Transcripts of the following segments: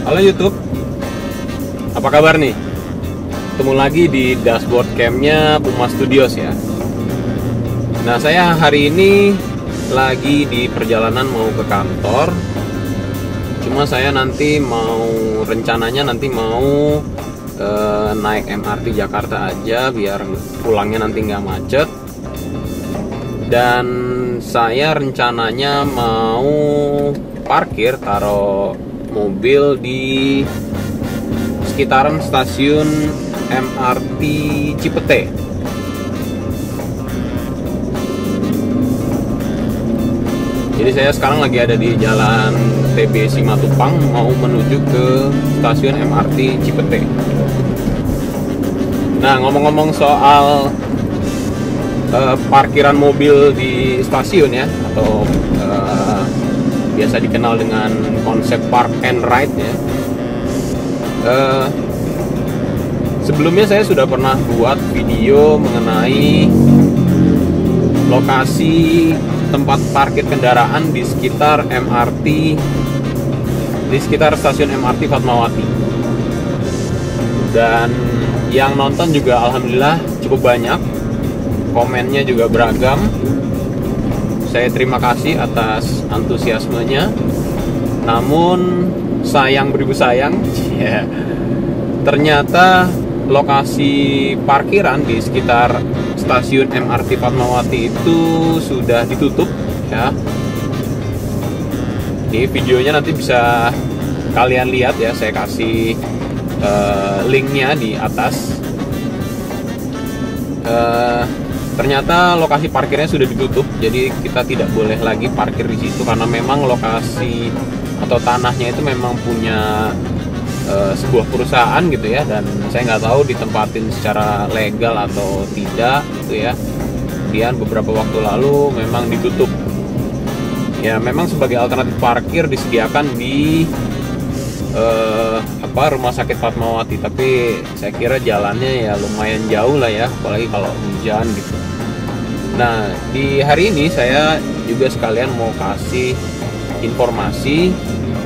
Halo YouTube, apa kabar nih? Ketemu lagi di dashboard camnya Puma Studios ya. Nah, saya hari ini lagi di perjalanan mau ke kantor. Cuma saya rencananya nanti mau naik MRT Jakarta aja biar pulangnya nanti nggak macet. Dan saya rencananya mau taruh mobil di sekitaran stasiun MRT Cipete. Jadi saya sekarang lagi ada di jalan TB Simatupang mau menuju ke stasiun MRT Cipete. Nah, ngomong-ngomong soal parkiran mobil di stasiun ya, atau biasa dikenal dengan konsep park and ride ya. Sebelumnya saya sudah pernah buat video mengenai lokasi tempat parkir kendaraan di sekitar stasiun MRT Fatmawati. Dan yang nonton juga alhamdulillah cukup banyak, komennya juga beragam. Saya terima kasih atas antusiasmenya. Namun sayang beribu sayang, ternyata lokasi parkiran di sekitar stasiun MRT Fatmawati itu sudah ditutup ya. Di videonya nanti bisa kalian lihat ya, saya kasih linknya di atas. Ternyata lokasi parkirnya sudah ditutup, jadi kita tidak boleh lagi parkir di situ karena memang lokasi atau tanahnya itu memang punya sebuah perusahaan gitu ya, dan saya nggak tahu ditempatin secara legal atau tidak gitu ya. Kemudian beberapa waktu lalu memang ditutup. Ya memang sebagai alternatif parkir disediakan di Rumah Sakit Fatmawati, tapi saya kira jalannya ya lumayan jauh lah ya, apalagi kalau hujan gitu. Nah, di hari ini saya juga sekalian mau kasih informasi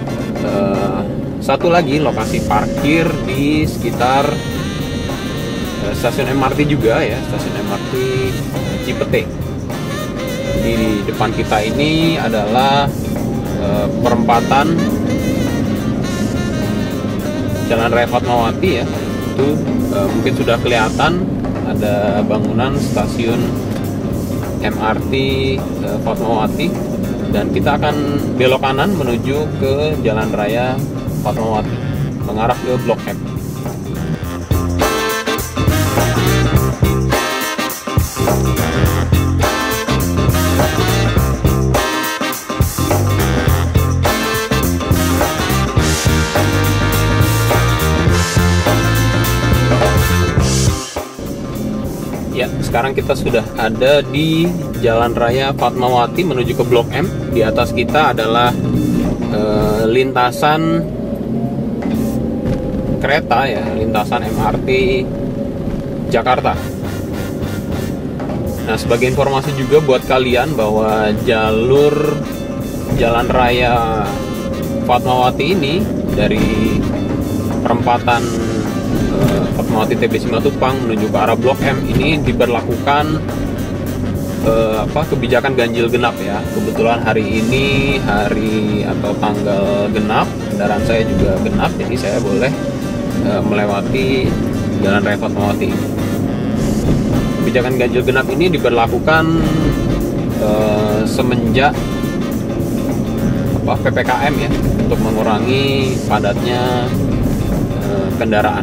satu lagi lokasi parkir di sekitar stasiun MRT juga ya, stasiun MRT Cipete. Jadi di depan kita ini adalah perempatan Jalan Raya Fatmawati ya. Itu mungkin sudah kelihatan ada bangunan stasiun MRT Fatmawati, dan kita akan belok kanan menuju ke Jalan Raya Fatmawati mengarah ke Blok M. Ya, sekarang kita sudah ada di Jalan Raya Fatmawati menuju ke Blok M. Di atas kita adalah lintasan kereta ya, lintasan MRT Jakarta. Nah, sebagai informasi juga buat kalian bahwa jalur Jalan Raya Fatmawati ini dari perempatan Fatmawati TB Simatupang menuju ke arah Blok M ini diberlakukan kebijakan ganjil genap ya. Kebetulan hari ini hari atau tanggal genap, kendaraan saya juga genap, jadi saya boleh melewati Jalan Raya Fatmawati. Kebijakan ganjil genap ini diberlakukan semenjak PPKM ya, untuk mengurangi padatnya kendaraan.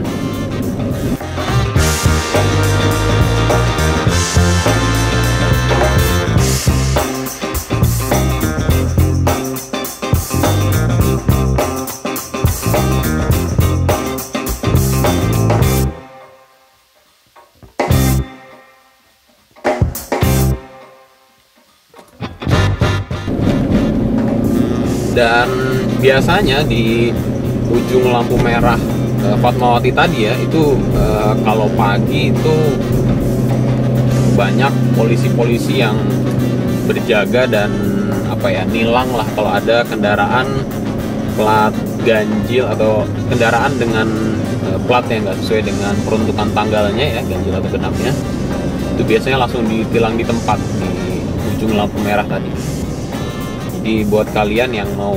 Dan biasanya di ujung lampu merah Fatmawati tadi ya, itu kalau pagi itu banyak polisi-polisi yang berjaga dan nilang lah kalau ada kendaraan plat ganjil atau kendaraan dengan plat yang nggak sesuai dengan peruntukan tanggalnya ya, ganjil atau genapnya, itu biasanya langsung ditilang di tempat di ujung lampu merah tadi. Jadi buat kalian yang mau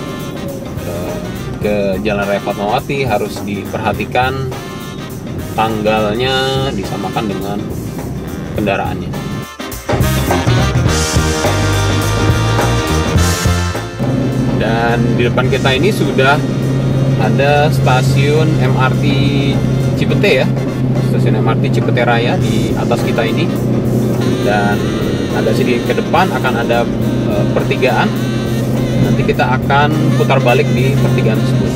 ke Jalan Raya Fatmawati harus diperhatikan tanggalnya disamakan dengan kendaraannya. Dan di depan kita ini sudah ada stasiun MRT Cipete ya, stasiun MRT Cipete Raya di atas kita ini. Dan ada sedikit ke depan akan ada pertigaan. Nanti kita akan putar balik di pertigaan tersebut.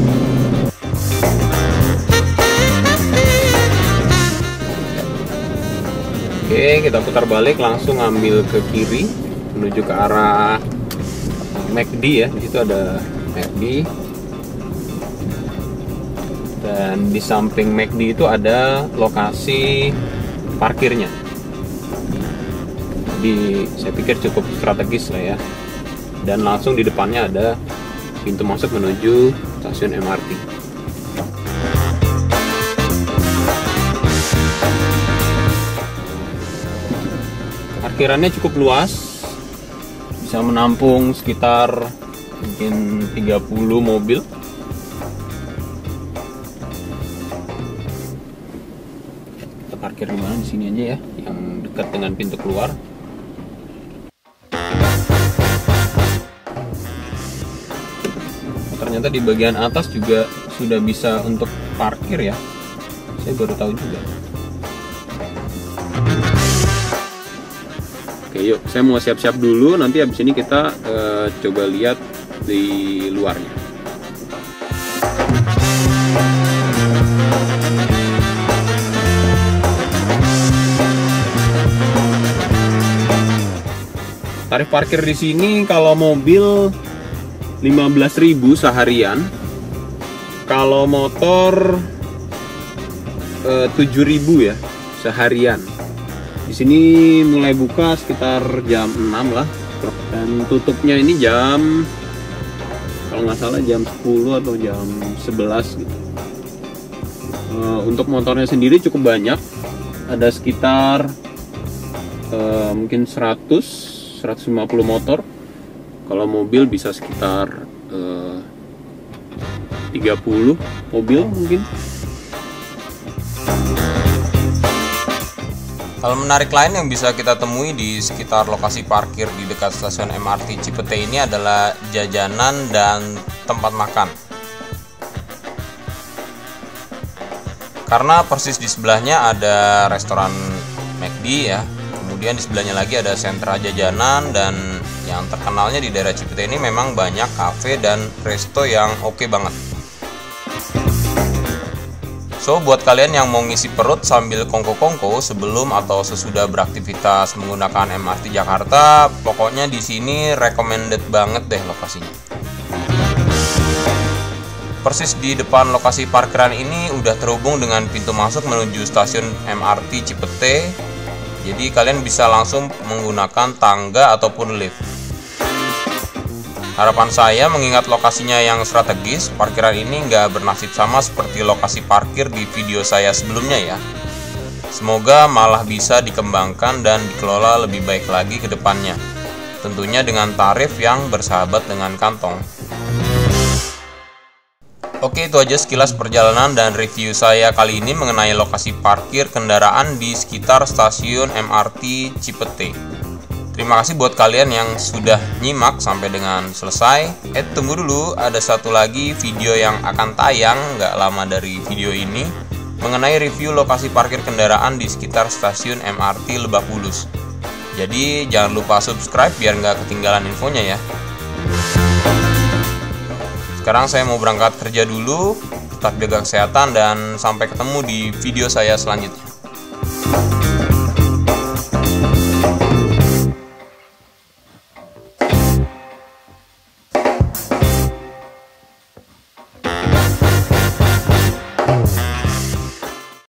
Oke, kita putar balik, langsung ambil ke kiri menuju ke arah McD ya. Di situ ada McD. Dan di samping McD itu ada lokasi parkirnya. Jadi saya pikir cukup strategis lah ya. Dan langsung di depannya ada pintu masuk menuju stasiun MRT. Parkirannya cukup luas, bisa menampung sekitar mungkin 30 mobil. Kita parkir di mana? Di sini aja ya, yang dekat dengan pintu keluar. Ternyata di bagian atas juga sudah bisa untuk parkir ya. Saya baru tahu juga. Oke, yuk, saya mau siap-siap dulu. Nanti habis ini kita coba lihat di luarnya. Tarif parkir di sini kalau mobil 15.000 seharian, kalau motor 7.000 ya seharian. Di sini mulai buka sekitar jam 6 lah, dan tutupnya ini jam, kalau nggak salah jam 10 atau jam 11 gitu. Untuk motornya sendiri cukup banyak, ada sekitar mungkin 100-150 motor. Kalau mobil bisa sekitar 30 mobil mungkin. Hal menarik lain yang bisa kita temui di sekitar lokasi parkir di dekat stasiun MRT Cipete ini adalah jajanan dan tempat makan. Karena persis di sebelahnya ada restoran McD ya, kemudian di sebelahnya lagi ada sentra jajanan, dan yang terkenalnya di daerah Cipete ini memang banyak kafe dan resto yang oke banget. So, buat kalian yang mau ngisi perut sambil kongko-kongko sebelum atau sesudah beraktivitas menggunakan MRT Jakarta, pokoknya di sini recommended banget deh lokasinya. Persis di depan lokasi parkiran ini udah terhubung dengan pintu masuk menuju stasiun MRT Cipete. Jadi kalian bisa langsung menggunakan tangga ataupun lift. Harapan saya mengingat lokasinya yang strategis, parkiran ini nggak bernasib sama seperti lokasi parkir di video saya sebelumnya ya. Semoga malah bisa dikembangkan dan dikelola lebih baik lagi ke depannya. Tentunya dengan tarif yang bersahabat dengan kantong. Oke, itu aja sekilas perjalanan dan review saya kali ini mengenai lokasi parkir kendaraan di sekitar stasiun MRT Cipete. Terima kasih buat kalian yang sudah nyimak sampai dengan selesai. Tunggu dulu, ada satu lagi video yang akan tayang nggak lama dari video ini mengenai review lokasi parkir kendaraan di sekitar stasiun MRT Lebak Bulus. Jadi jangan lupa subscribe biar nggak ketinggalan infonya ya. Sekarang saya mau berangkat kerja dulu, tetap jaga kesehatan dan sampai ketemu di video saya selanjutnya.